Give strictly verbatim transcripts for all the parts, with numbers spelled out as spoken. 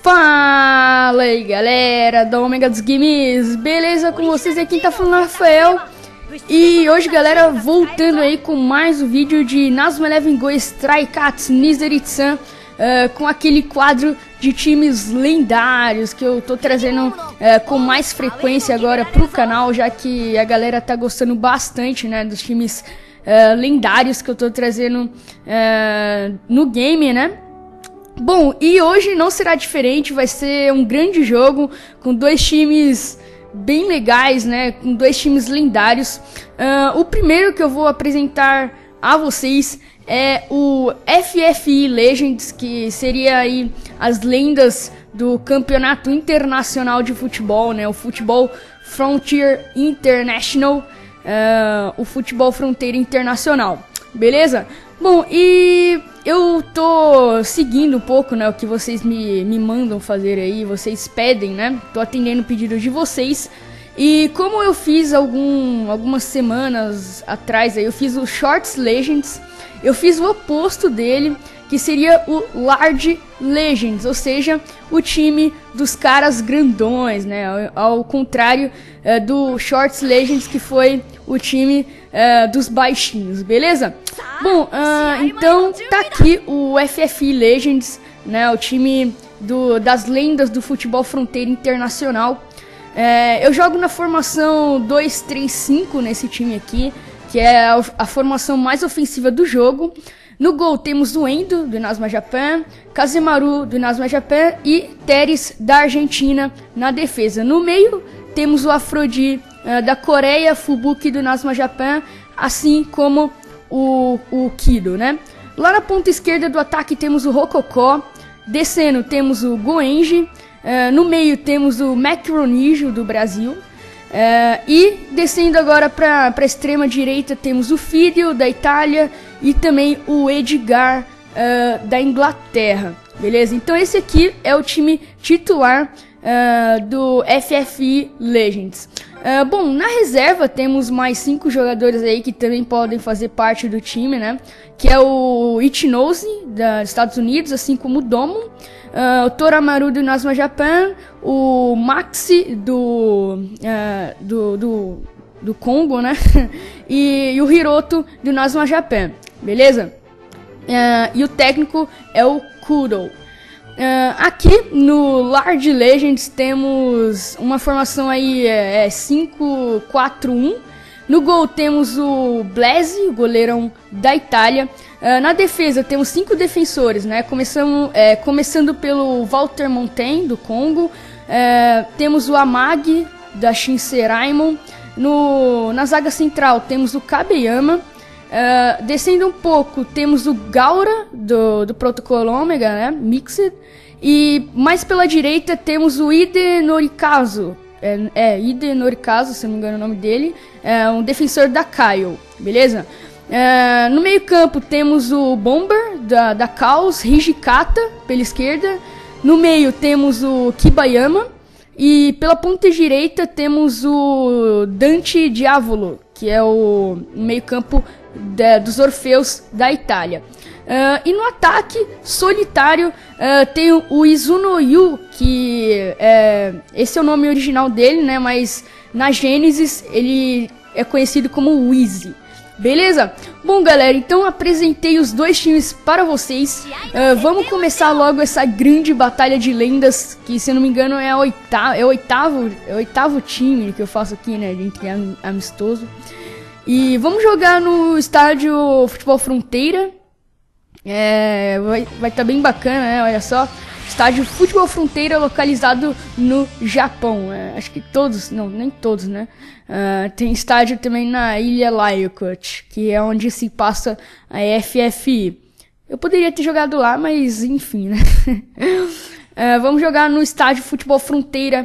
Fala aí galera da Omega dos Games, beleza com vocês? Aqui quem tá falando é o Rafael. E hoje galera, voltando aí com mais um vídeo de Nazuma Eleven Go Strikats Niseritsan, uh, com aquele quadro de times lendários que eu tô trazendo uh, com mais frequência agora pro canal, já que a galera tá gostando bastante, né, dos times uh, lendários que eu tô trazendo uh, no game, né? Bom, e hoje não será diferente, vai ser um grande jogo com dois times bem legais, né, com dois times lendários. Uh, o primeiro que eu vou apresentar a vocês é o F F I Legends, que seria aí as lendas do campeonato internacional de futebol, né, o Futebol Frontier International, uh, o Futebol Fronteira Internacional, beleza? Bom, e eu tô seguindo um pouco, né, o que vocês me, me mandam fazer aí, vocês pedem, né, tô atendendo o pedido de vocês. E como eu fiz algum, algumas semanas atrás, aí, eu fiz o Shorts Legends, eu fiz o oposto dele, que seria o Large Legends, ou seja, o time dos caras grandões, né, ao, ao contrário é, do Shorts Legends, que foi o time é, dos baixinhos, beleza? Bom, uh, então tá aqui o F F I Legends, né, o time do, das lendas do futebol fronteira internacional. É, eu jogo na formação dois três cinco nesse time aqui, que é a, a formação mais ofensiva do jogo. No gol temos o Endo, do Inazuma Japan, Kazemaru, do Inazuma Japan, e Teres, da Argentina, na defesa. No meio temos o Afrodi, uh, da Coreia, Fubuki, do Inazuma Japan, assim como o, o Kido, né? Lá na ponta esquerda do ataque temos o Rokoko, descendo temos o Goenji, uh, no meio temos o Macronijo, do Brasil, uh, e descendo agora para a extrema direita temos o Fidio, da Itália, e também o Edgar, uh, da Inglaterra, beleza? Então esse aqui é o time titular uh, do F F I Legends. Uh, bom, na reserva temos mais cinco jogadores aí que também podem fazer parte do time, né? Que é o Ichinose, dos Estados Unidos, assim como o Domo, uh, o Toramaru, do Inazuma Japan, o Maxi, do, uh, do, do, do Congo, né? e, e o Hiroto, do Inazuma Japan, beleza? Uh, e o técnico é o Kudo. Uh, aqui no Large Legends temos uma formação aí é, é cinco quatro um. No gol temos o Blaze, o goleirão da Itália. Uh, na defesa temos cinco defensores, né? Começamos, é, começando pelo Walter Montaigne, do Congo. Uh, temos o Amagi, da Shinsei Raimon. No, na zaga central temos o Kabeyama. Uh, descendo um pouco, temos o Gaura, do, do Protocolo Omega, né, Mixed. E mais pela direita temos o Ide Norikazu, é, é Ide Norikazu, se não me engano o nome dele, é um defensor da Kaio, beleza? Uh, no meio campo temos o Bomber, da, da Chaos, Hijikata, pela esquerda. No meio temos o Kibayama. E pela ponta direita temos o Dante Diavolo, que é o meio campo de, dos Orfeus da Itália. Uh, e no ataque solitário uh, tem o Izuno Yu, que é, esse é o nome original dele, né? Mas na Gênesis ele é conhecido como Wheezy. Beleza? Bom galera, então apresentei os dois times para vocês. uh, Vamos começar logo essa grande batalha de lendas, que se eu não me engano é, a oitava, é, o, oitavo, é o oitavo time que eu faço aqui, né, entre amistoso. E vamos jogar no estádio Futebol Fronteira. é, Vai estar vai tá bem bacana, né, olha só. Estádio Futebol Fronteira, localizado no Japão. É, acho que todos, não, nem todos, né? Uh, tem estádio também na Ilha Lyokut, que é onde se passa a F F I. Eu poderia ter jogado lá, mas enfim, né? uh, vamos jogar no estádio Futebol Fronteira,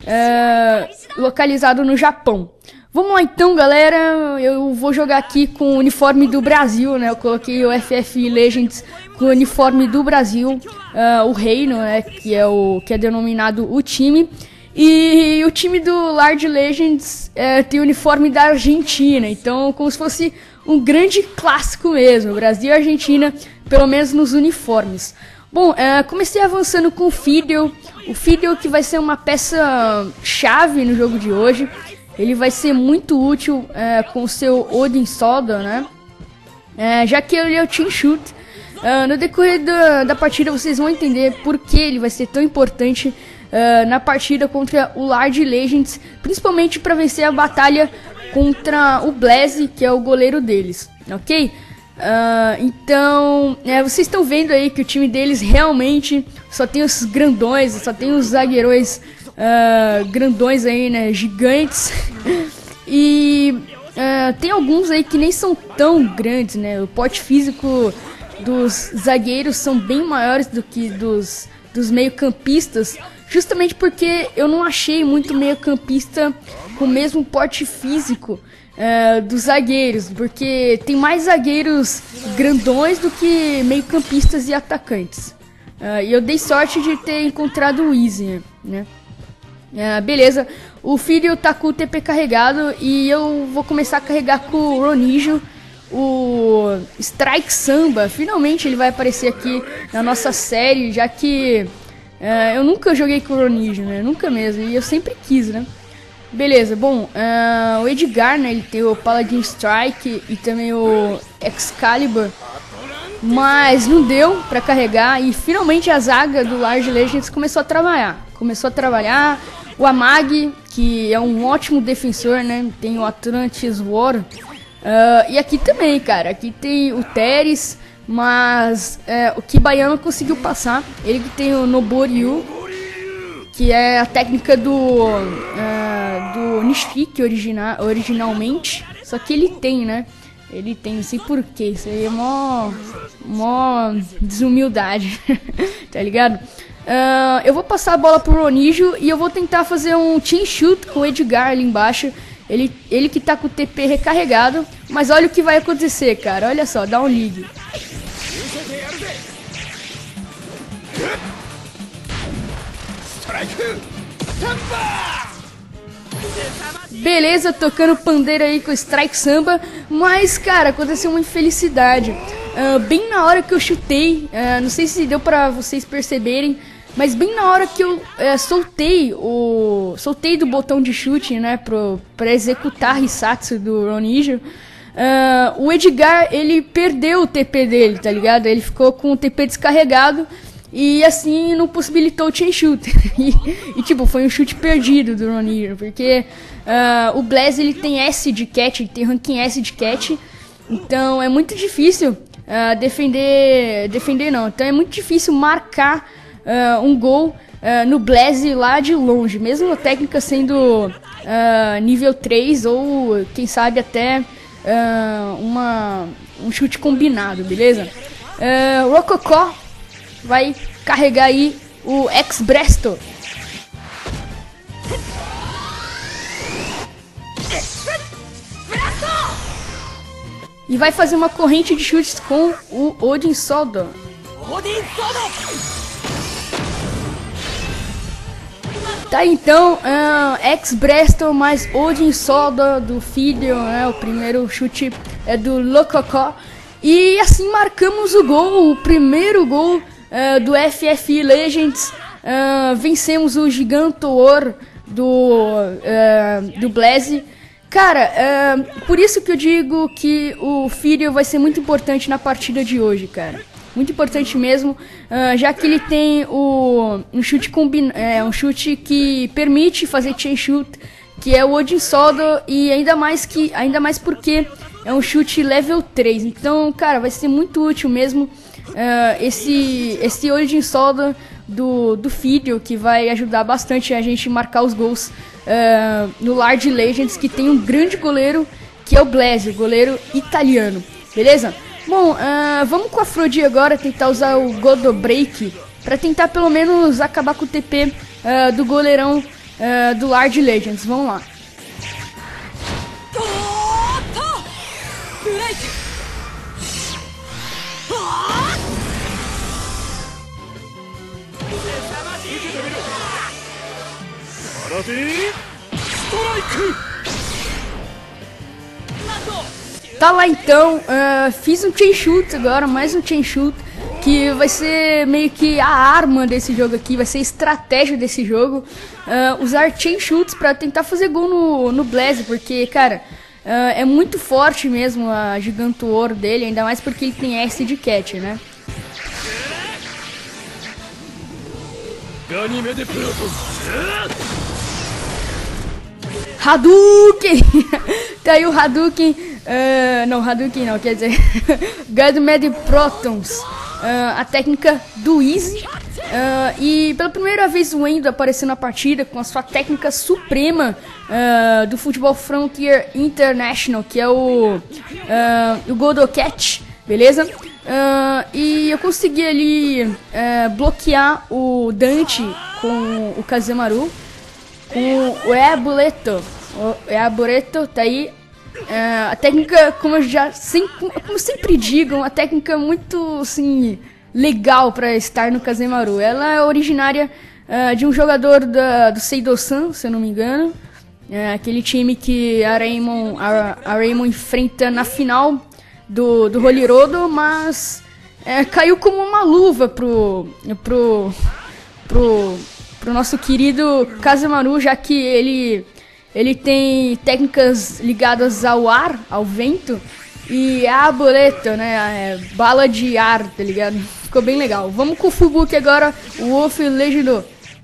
uh, localizado no Japão. Vamos lá então, galera. Eu vou jogar aqui com o uniforme do Brasil, né? Eu coloquei o F F I Legends com o uniforme do Brasil, uh, o Reino, né? Que é o que é denominado o time. E o time do Large Legends uh, tem o uniforme da Argentina. Então, como se fosse um grande clássico mesmo, Brasil e Argentina, pelo menos nos uniformes. Bom, uh, comecei avançando com o Fiddle. O Fiddle que vai ser uma peça chave no jogo de hoje. Ele vai ser muito útil uh, com o seu Odin Soda, né? Uh, já que ele é o Team Shoot. Uh, no decorrer da, da partida vocês vão entender por que ele vai ser tão importante uh, na partida contra o Large Legends. Principalmente para vencer a batalha contra o Blaze, que é o goleiro deles, ok? Uh, então, é, vocês estão vendo aí que o time deles realmente só tem os grandões, só tem os zagueirões uh, grandões aí, né, gigantes. E uh, tem alguns aí que nem são tão grandes, né, o porte físico dos zagueiros são bem maiores do que dos, dos meio-campistas, justamente porque eu não achei muito meio-campista com o mesmo porte físico Uh, dos zagueiros, porque tem mais zagueiros grandões do que meio-campistas e atacantes. Uh, e eu dei sorte de ter encontrado o Easy, né? Uh, beleza, o Fiddle tá com o T P carregado e eu vou começar a carregar com o Ronijo, o Strike Samba. Finalmente ele vai aparecer aqui na nossa série, já que uh, eu nunca joguei com o Ronijo, né? Nunca mesmo, e eu sempre quis, né? Beleza, bom, uh, o Edgar, né, ele tem o Paladin Strike e também o Excalibur, mas não deu pra carregar e finalmente a zaga do Large Legends começou a trabalhar, começou a trabalhar, o Amag, que é um ótimo defensor, né, tem o Atlantis War, uh, e aqui também, cara, aqui tem o Teres, mas uh, o Kibayama conseguiu passar, ele que tem o Noboryu, que é a técnica do, uh, do Nishiki origina originalmente, só que ele tem, né? Ele tem, não sei porquê, isso aí é mó, mó desumildade, tá ligado? Uh, eu vou passar a bola pro Ronijo e eu vou tentar fazer um Team Shoot com o Edgar ali embaixo, ele, ele que tá com o T P recarregado, mas olha o que vai acontecer, cara, olha só, dá um ligue. Beleza, tocando pandeiro aí com o Strike Samba, mas cara, aconteceu uma infelicidade. Uh, bem na hora que eu chutei, uh, não sei se deu pra vocês perceberem, mas bem na hora que eu uh, soltei o soltei do botão de chute, né, pro, pra executar Hisatsu do Ronijo, uh, o Edgar ele perdeu o T P dele, tá ligado? Ele ficou com o T P descarregado. E assim não possibilitou o chain shoot. e, e tipo, foi um chute perdido do Ronijo, porque uh, o Blaze ele tem S de catch, ele tem ranking S de catch. Então é muito difícil uh, defender. Defender não. Então é muito difícil marcar uh, um gol uh, no Blaze lá de longe. Mesmo a técnica sendo uh, nível três ou quem sabe até uh, uma, um chute combinado, beleza? Uh, Rokoko vai carregar aí o X-Bresto. E vai fazer uma corrente de chutes com o Odin Soda. Tá, então, uh, X-Bresto mais Odin Soda do Fiddle, né? O primeiro chute é do Rokoko. E assim marcamos o gol, o primeiro gol Uh, do F F Legends. Uh, vencemos o Gigantor do, uh, do Blaze. Cara, uh, por isso que eu digo que o Fiddle vai ser muito importante na partida de hoje, cara. Muito importante mesmo, uh, já que ele tem o, um, chute combina é, um chute que permite fazer chain shoot, que é o Odin Soda, e ainda mais, que, ainda mais porque é um chute level três. Então, cara, vai ser muito útil mesmo. Uh, esse, esse Odin Soda do, do Fiddle, que vai ajudar bastante a gente marcar os gols uh, no Large Legends, que tem um grande goleiro, que é o Blaze, goleiro italiano, beleza? Bom, uh, vamos com a Frodi agora, tentar usar o Godo Break, pra tentar pelo menos acabar com o T P uh, do goleirão uh, do Large Legends, vamos lá. Tá lá então, uh, fiz um chain shoot agora, mais um chain shoot, que vai ser meio que a arma desse jogo aqui, vai ser a estratégia desse jogo, uh, usar chain shoots pra tentar fazer gol no, no Blaze, porque, cara, uh, é muito forte mesmo a Gigantor dele, ainda mais porque ele tem S de catch, né? Hadouken! Tá aí o Hadouken, uh, não, Hadouken não, quer dizer, Ganymede Protons, uh, a técnica do Easy, uh, e pela primeira vez o Endo apareceu na partida com a sua técnica suprema uh, do Futebol Frontier International, que é o, uh, o Godo Catch, beleza? Uh, e eu consegui ali uh, bloquear o Dante com o Kazemaru, com o Eabuleto, o Eabuleto tá aí. Uh, a técnica, como eu já sempre, como sempre digo, uma técnica muito assim, legal para estar no Kazemaru. Ela é originária uh, de um jogador da, do Seido-san, se eu não me engano, uh, aquele time que a Raymond, a, a Raymond enfrenta na final do, do Holy Rodo, mas é, caiu como uma luva pro, pro, pro, pro nosso querido Kazemaru, já que ele, ele tem técnicas ligadas ao ar, ao vento, e a boleta, né, é, bala de ar, tá ligado? Ficou bem legal. Vamos com o Fubuki agora, o Wolf Legendou.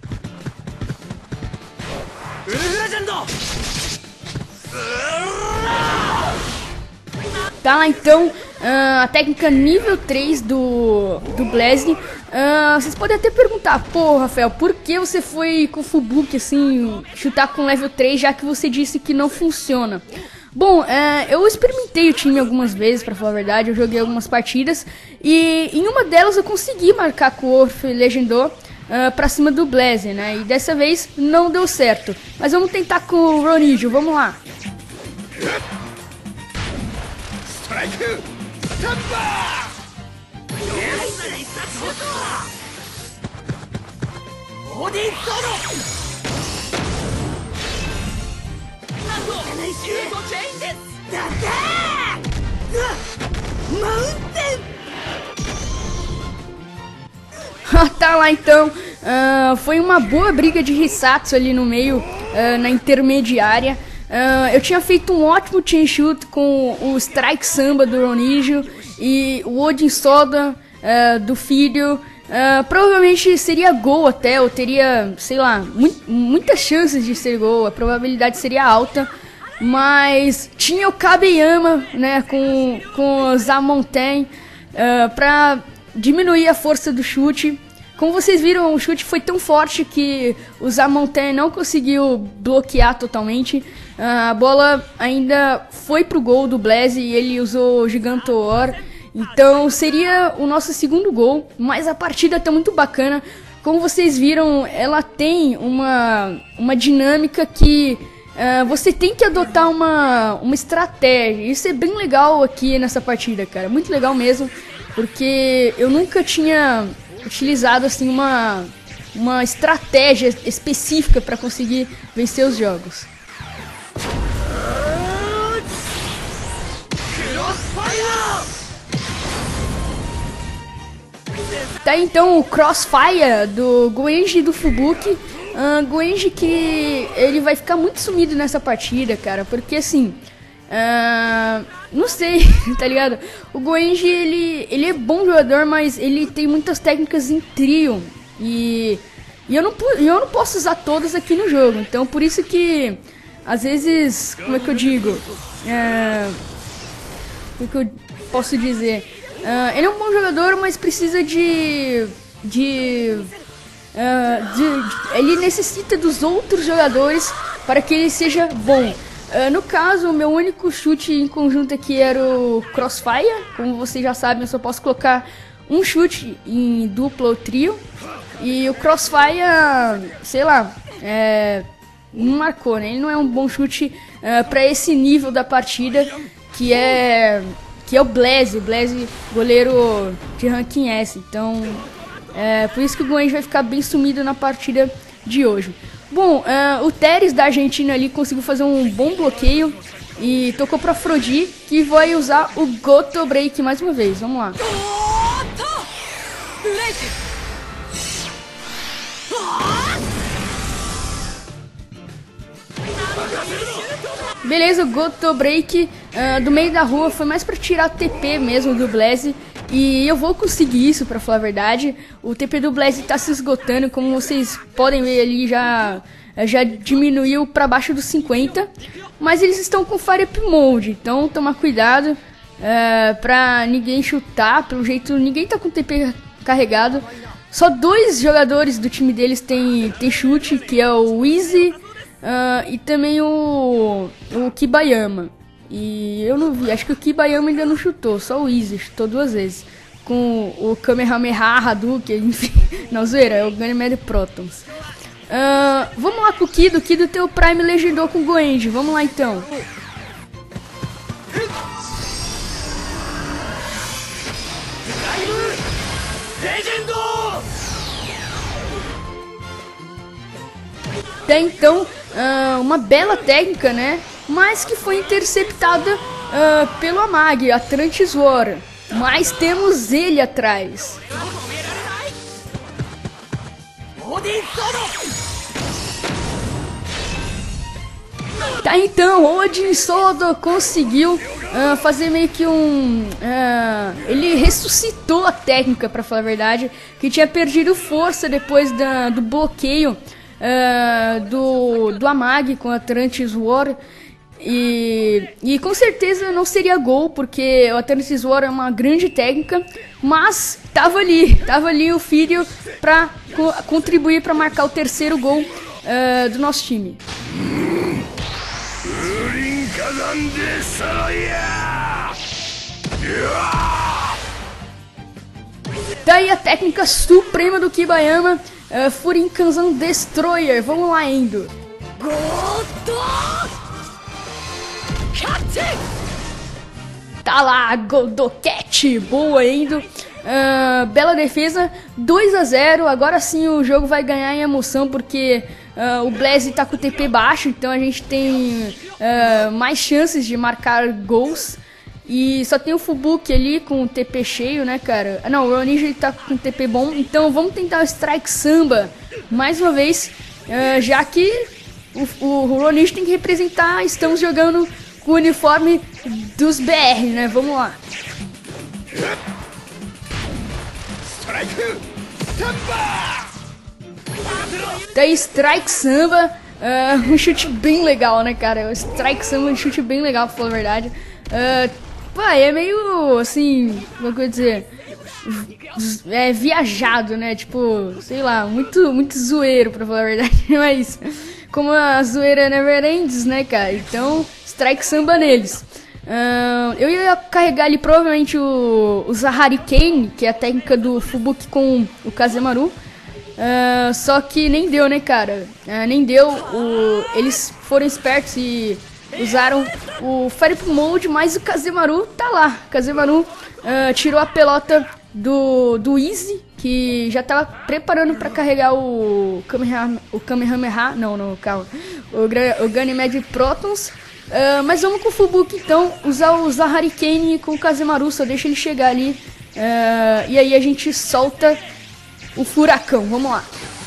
Tá lá então, uh, a técnica nível três do, do Blaze. Uh, vocês podem até perguntar, pô, Rafael, por que você foi com o Fubuki assim, chutar com level três, já que você disse que não funciona? Bom, uh, eu experimentei o time algumas vezes, pra falar a verdade, eu joguei algumas partidas, e em uma delas eu consegui marcar com o Orf Legendou uh, pra cima do Blaze, né, e dessa vez não deu certo. Mas vamos tentar com o Ronijo, vamos lá. Tá lá então, uh, foi uma boa briga de Hisatsu ali no meio, uh, na intermediária. Uh, eu tinha feito um ótimo chain shoot com o Strike Samba do Ronijo e o Odin Soda uh, do filho. Uh, provavelmente seria gol até, eu teria, sei lá, mu muitas chances de ser gol, a probabilidade seria alta. Mas tinha o Kabeyama, né, com, com o Zamonten uh, pra diminuir a força do chute. Como vocês viram, o chute foi tão forte que o Zamonten não conseguiu bloquear totalmente. Uh, a bola ainda foi pro gol do Blaze e ele usou o Gigantor. Então seria o nosso segundo gol, mas a partida tá muito bacana. Como vocês viram, ela tem uma, uma dinâmica que uh, você tem que adotar uma, uma estratégia. Isso é bem legal aqui nessa partida, cara. Muito legal mesmo, porque eu nunca tinha utilizado assim uma, uma estratégia específica para conseguir vencer os jogos. Tá então o Crossfire do Goenji e do Fubuki. uh, Goenji que ele vai ficar muito sumido nessa partida, cara, porque assim, uh, não sei, tá ligado? O Goenji, ele, ele é bom jogador, mas ele tem muitas técnicas em trio e, e eu, não, eu não posso usar todas aqui no jogo. Então por isso que às vezes, como é que eu digo, uh, como é que eu posso dizer, Uh, ele é um bom jogador, mas precisa de, de, uh, de, de... Ele necessita dos outros jogadores para que ele seja bom. Uh, no caso, o meu único chute em conjunto aqui era o Crossfire. Como vocês já sabem, eu só posso colocar um chute em dupla ou trio. E o Crossfire, sei lá, é, não marcou, né? Ele não é um bom chute uh, para esse nível da partida, que é... que é o Blaze, o Blaze goleiro de ranking S. Então, é por isso que o Goenji vai ficar bem sumido na partida de hoje. Bom, uh, o Teres da Argentina ali conseguiu fazer um bom bloqueio e tocou para Frodi, que vai usar o Goto Break mais uma vez. Vamos lá. Beleza, o Goto Break uh, do meio da rua foi mais pra tirar o T P mesmo do Blaze. E eu vou conseguir isso, pra falar a verdade. O T P do Blaze tá se esgotando, como vocês podem ver ali, já, já diminuiu pra baixo dos cinquenta. Mas eles estão com Fire Up Mode, então tomar cuidado uh, pra ninguém chutar. Pelo jeito, ninguém tá com T P carregado. Só dois jogadores do time deles tem, tem chute, que é o Easy uh, e também o, o Kibayama. E eu não vi, acho que o Kibayama ainda não chutou, só o Easy chutou duas vezes. Com o Kamehameha, Hadouken, enfim, não, zoeira, é o Ganymede Protons. Uh, vamos lá com o Kido, o Kido tem o Prime legendou com o Goenji, vamos lá então. Até então, uh, uma bela técnica, né? Mas que foi interceptada uh, pelo Amag, Atlantis War. Mas temos ele atrás. Tá, então, Odin Sodo conseguiu uh, fazer meio que um... Uh, ele ressuscitou a técnica, pra falar a verdade, que tinha perdido força depois da, do bloqueio uh, do, do Amag com a Atlantis War. E, e com certeza não seria gol, porque o Atlantis War é uma grande técnica, mas tava ali, tava ali o Filho pra co contribuir para marcar o terceiro gol uh, do nosso time. Daí a técnica suprema do Kibayama, uh, Furinkanzan Destroyer, vamos lá indo. Tá lá, Godoket, boa indo, uh, bela defesa, dois a zero, agora sim o jogo vai ganhar em emoção, porque uh, o Blaze tá com o T P baixo, então a gente tem uh, mais chances de marcar gols, e só tem o Fubuki ali com o T P cheio, né, cara? Não, o Ronija ele tá com o T P bom, então vamos tentar o Strike Samba mais uma vez, uh, já que o, o Ronija tem que representar, estamos jogando com o uniforme dos B R, né? Vamos lá. Daí Strike Samba, uh, um chute bem legal, né, cara? O Strike Samba é um chute bem legal, pra falar a verdade. Uh, pô, é meio assim, como eu vou dizer, é viajado, né? Tipo, sei lá, muito, muito zoeiro, pra falar a verdade. Mas como a zoeira never ends, né, cara? Então Strike Samba neles. Uh, eu ia carregar ali provavelmente o, o Zahari Kane, que é a técnica do Fubuki com o Kazemaru. Uh, só que nem deu, né, cara? Uh, nem deu. O, eles foram espertos e usaram o Fire Up Mode, mas o Kazemaru tá lá. Kazemaru uh, tirou a pelota do, do Easy, que já tava preparando para carregar o Kamehameha, o Kamehameha, não, não, calma, o, o Ganymede Protons. Uh, mas vamos com o Fubuki então, usar o Zahari Kane com o Kazemaru, só deixa ele chegar ali. Uh, e aí a gente solta o furacão, vamos lá.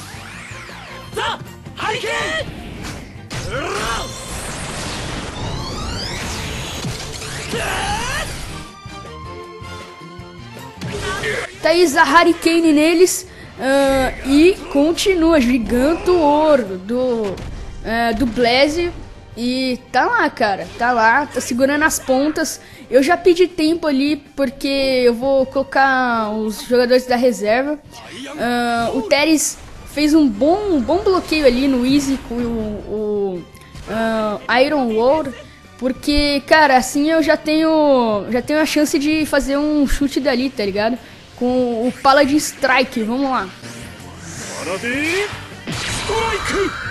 Tá aí Zahari Kane neles. Uh, e continua Gigantor do, uh, do Blaze. E tá lá, cara, tá lá, tá segurando as pontas. Eu já pedi tempo ali, porque eu vou colocar os jogadores da reserva. Uh, o Teres fez um bom, um bom bloqueio ali no Easy com o, o uh, Iron War. Porque, cara, assim eu já tenho, já tenho a chance de fazer um chute dali, tá ligado? Com o Paladin Strike, vamos lá. Paladin Strike!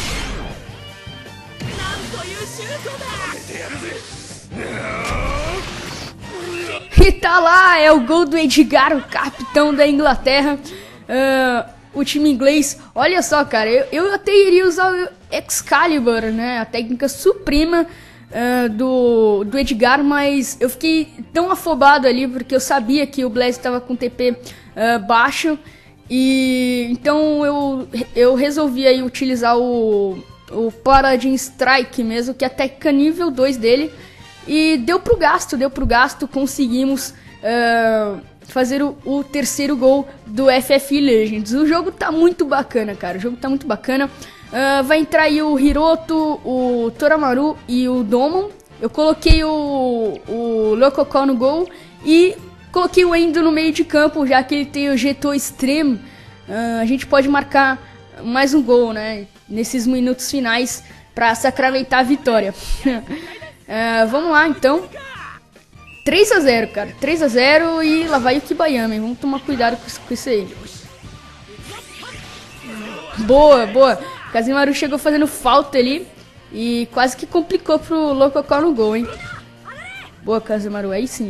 E tá lá, é o gol do Edgar, o capitão da Inglaterra. Uh, o time inglês, olha só, cara, eu, eu até iria usar o Excalibur, né? A técnica suprema uh, do, do Edgar, mas eu fiquei tão afobado ali porque eu sabia que o Blaze tava com T P uh, baixo. E então eu, eu resolvi aí utilizar o, o Paladin Strike mesmo, que é a técnica nível dois dele. E deu pro gasto, deu pro gasto, conseguimos uh, fazer o, o terceiro gol do F F Legends. O jogo tá muito bacana, cara, o jogo tá muito bacana. Uh, vai entrar aí o Hiroto, o Toramaru e o Domon. Eu coloquei o, o Lokoko no gol e coloquei o Endo no meio de campo, já que ele tem o Geto Extreme. Uh, a gente pode marcar mais um gol, né, nesses minutos finais para sacramentar a vitória. uh, vamos lá, então. três a zero, cara. três a zero e lá vai o Kibayama, hein? Vamos tomar cuidado com isso, com isso aí. Boa, boa. O Kazemaru chegou fazendo falta ali e quase que complicou pro Lokoko no gol, hein? Boa, Kazemaru, aí sim.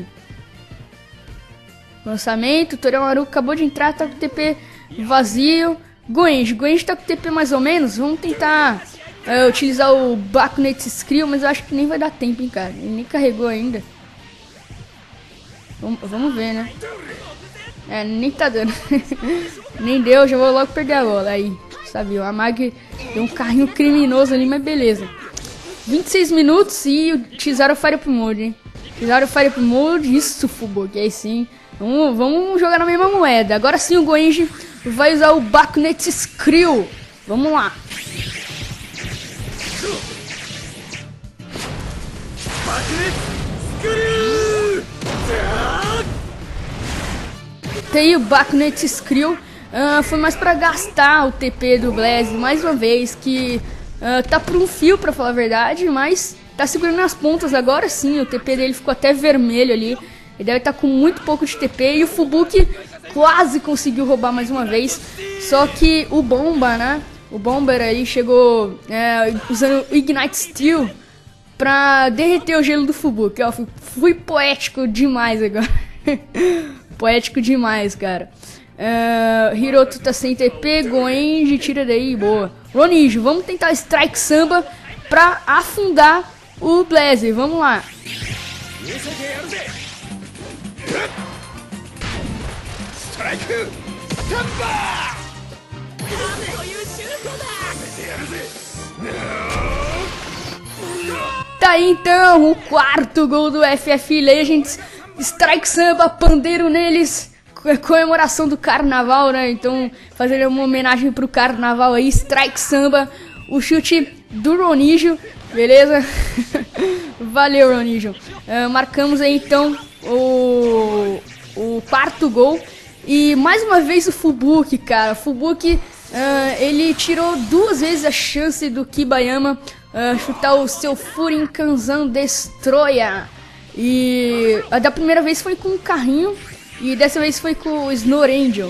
Lançamento, o Toramaru acabou de entrar, tá com o T P vazio. Goenji, Goenji tá com o T P mais ou menos. Vamos tentar uh, utilizar o Bakunet Skrill, mas eu acho que nem vai dar tempo, hein, cara. Ele nem carregou ainda. Vamos, vamos ver, né? É, nem tá dando. Nem deu, já vou logo perder a bola. Aí, sabia, a Mag deu um carrinho criminoso ali, mas beleza. vinte e seis minutos e utilizaram o Fire Up Mode, hein? Utilizaram o Fire Up Mode, isso, Fubuki, aí sim. Vamos, vamos jogar na mesma moeda. Agora sim o Goenji vai usar o Bakunet Skrill. Vamos lá. Tem o Bakunet Skrill. Uh, foi mais pra gastar o T P do Blaze mais uma vez, que uh, tá por um fio, pra falar a verdade, mas tá segurando as pontas. Agora sim, o T P dele ficou até vermelho ali. Ele deve estar com muito pouco de T P e o Fubuki quase conseguiu roubar mais uma vez. Só que o Bomba, né? O Bomber aí chegou é, usando o Ignite Steel pra derreter o gelo do Fubuki. Ó, fui, fui poético demais agora. Poético demais, cara. Uh, Hiroto tá sem T P, Goenji, tira daí, boa. Ronijo, vamos tentar Strike Samba pra afundar o Blaze. Vamos lá. Tá aí então o quarto gol do F F Legends. Strike Samba, pandeiro neles. Comemoração do carnaval, né? Então, fazer uma homenagem pro carnaval aí. Strike Samba, o chute do Ronijo, beleza? Valeu, Ronijo. Uh, marcamos aí então o, o quarto gol. E mais uma vez o Fubuki, cara. O Fubuki, uh, ele tirou duas vezes a chance do Kibayama uh, chutar o seu Furinkanzan Destroyer. E a da primeira vez foi com um carrinho e dessa vez foi com o Snorangel. Uh,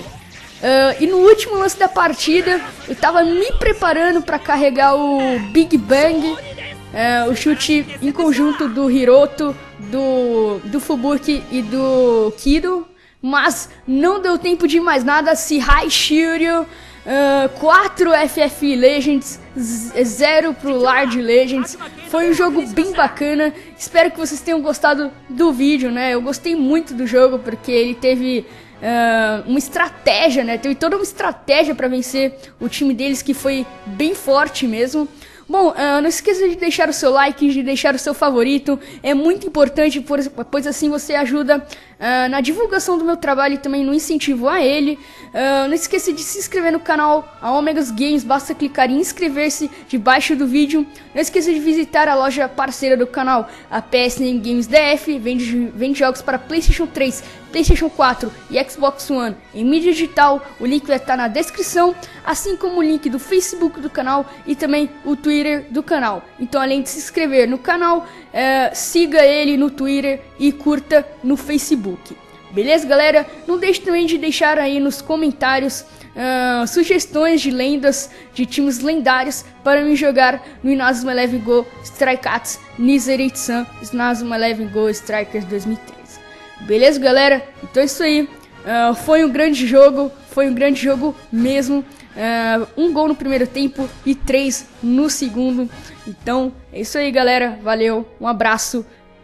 e no último lance da partida, eu tava me preparando para carregar o Big Bang, uh, o chute em conjunto do Hiroto, do, do Fubuki e do Kido. Mas não deu tempo de mais nada. Sihai Shiryu, uh, quatro F F Legends, zero pro Large Legends. Foi um jogo bem bacana. Espero que vocês tenham gostado do vídeo, né? Eu gostei muito do jogo porque ele teve uh, uma estratégia, né? Teve toda uma estratégia para vencer o time deles, que foi bem forte mesmo. Bom, uh, não esqueça de deixar o seu like, de deixar o seu favorito. É muito importante, pois assim você ajuda uh, na divulgação do meu trabalho e também no incentivo a ele. Uh, não esqueça de se inscrever no canal a Omegas Games, basta clicar em inscrever-se debaixo do vídeo. Não esqueça de visitar a loja parceira do canal, a P S N Games D F, vende, vende jogos para PlayStation três, PlayStation quatro e Xbox One em mídia digital. O link vai estar na descrição, assim como o link do Facebook do canal e também o Twitter do canal. Então, além de se inscrever no canal, é, siga ele no Twitter e curta no Facebook. Beleza, galera? Não deixe também de deixar aí nos comentários uh, sugestões de lendas de times lendários para me jogar no Inazuma Eleven Go Strikeats Nizeritsu Inazuma Eleven Go Strikers dois mil e treze. Beleza, galera? Então é isso aí. Uh, foi um grande jogo, foi um grande jogo mesmo. Uh, um gol no primeiro tempo e três no segundo. Então é isso aí, galera. Valeu, um abraço.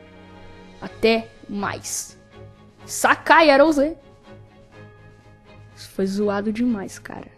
Até mais. Sakai, Arose. Isso foi zoado demais, cara.